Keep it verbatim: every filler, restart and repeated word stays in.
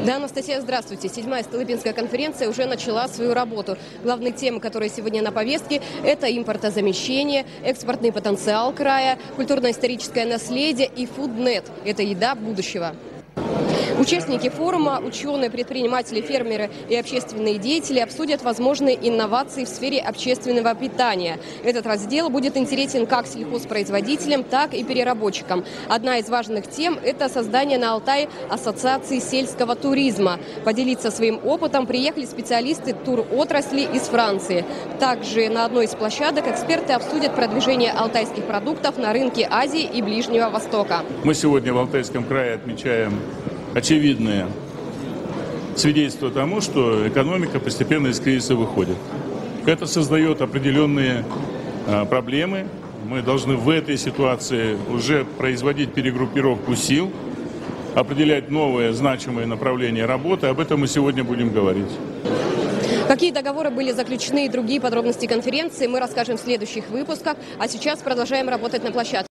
Да, Анастасия, здравствуйте. Седьмая Столыпинская конференция уже начала свою работу. Главные темы, которые сегодня на повестке, это импортозамещение, экспортный потенциал края, культурно-историческое наследие и фуднет. Это еда будущего. Участники форума, ученые, предприниматели, фермеры и общественные деятели обсудят возможные инновации в сфере общественного питания. Этот раздел будет интересен как сельхозпроизводителям, так и переработчикам. Одна из важных тем – это создание на Алтае ассоциации сельского туризма. Поделиться своим опытом приехали специалисты туротрасли из Франции. Также на одной из площадок эксперты обсудят продвижение алтайских продуктов на рынке Азии и Ближнего Востока. Мы сегодня в Алтайском крае отмечаем очевидное свидетельство тому, что экономика постепенно из кризиса выходит. Это создает определенные а, проблемы. Мы должны в этой ситуации уже производить перегруппировку сил, определять новые значимые направления работы. Об этом мы сегодня будем говорить. Какие договоры были заключены и другие подробности конференции, мы расскажем в следующих выпусках. А сейчас продолжаем работать на площадке.